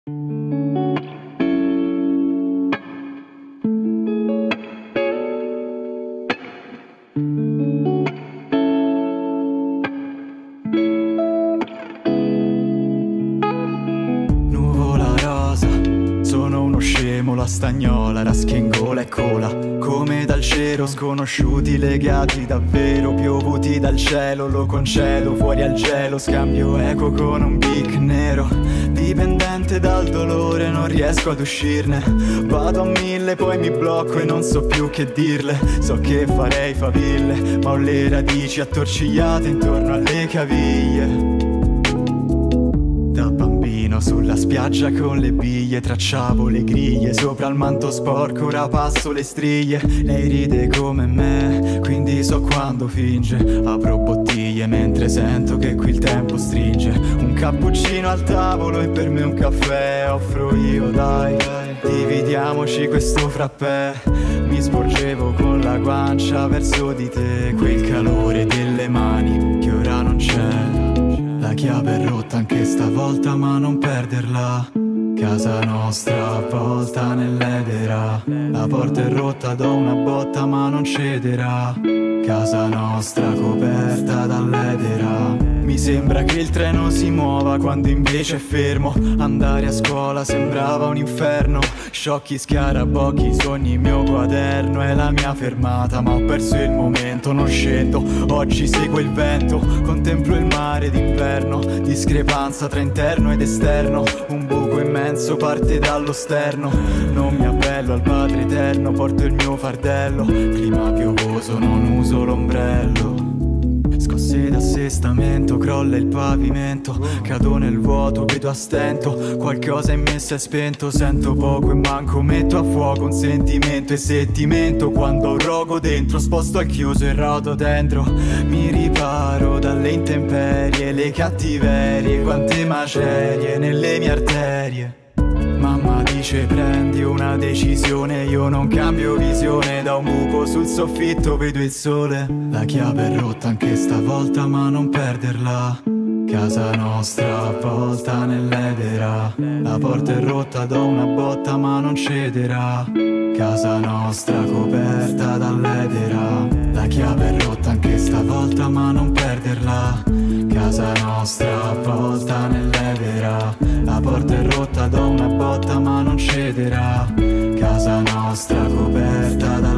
Nuvola rosa, sono uno scemo, la stagnola, raschi in gola e cola. Come dal cielo, sconosciuti legati davvero, piovuti dal cielo, lo concedo fuori al gelo, scambio eco con un bic nero. Dipendente dal dolore, non riesco ad uscirne. Vado a 1000, poi mi blocco e non so più che dirle. So che farei faville, ma ho le radici attorcigliate intorno alle caviglie. Da bambino sulla spiaggia con le biglie tracciavo le griglie, sopra il manto sporco ora passo le striglie. Lei ride come me, quindi so quando finge. Apro bottiglie mentre sento che qui il tempo stringe. Un cappuccino al tavolo e per me un caffè offro io, dai. Dividiamoci questo frappè. Mi sporgevo con la guancia verso di te, quel calore delle mani che ora non c'è. La chiave è rotta anche stavolta ma non perderla. Casa nostra avvolta nell'edera. La porta è rotta, do una botta ma non cederà. Casa nostra coperta dall'edera. Mi sembra che il treno si muova quando invece è fermo. Andare a scuola sembrava un inferno. Sciocchi scarabocchi, sogni, il mio quaderno è la mia fermata. Ma ho perso il momento, non scendo, oggi seguo il vento. Contemplo il mare d'inverno, discrepanza tra interno ed esterno. Un buco immenso parte dallo sterno. Non mi appello al Padre Eterno, porto il mio fardello. Clima piovoso, non uso l'ombrello. Scosse d'assestamento, crolla il pavimento. Cado nel vuoto, vedo a stento. Qualcosa in me si è spento. Sento poco e manco, metto a fuoco un sentimento. E se ti mento, quando ho un rogo dentro, sposto al chiuso e rodo dentro. Mi riparo dalle intemperie, le cattiverie. Quante macerie nelle mie arterie. Mamma dice prendi una decisione, io non cambio visione. Da un buco sul soffitto vedo il sole. La chiave è rotta anche stavolta ma non perderla. Casa nostra avvolta nell'edera. La porta è rotta, do una botta ma non cederà. Casa nostra coperta dall'edera. La chiave è rotta anche stavolta ma non perderla. Casa nostra avvolta nell'edera. La porta è rotta, do una botta ma non cederà. Casa nostra coperta dall'edera.